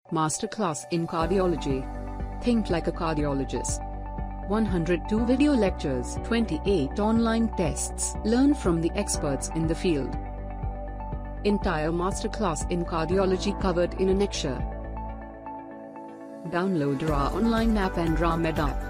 Masterclass in Cardiology. Think like a cardiologist. 102 video lectures, 28 online tests. Learn from the experts in the field. Entire masterclass in cardiology covered in a lecture. Download Raaonline app and Raamed app.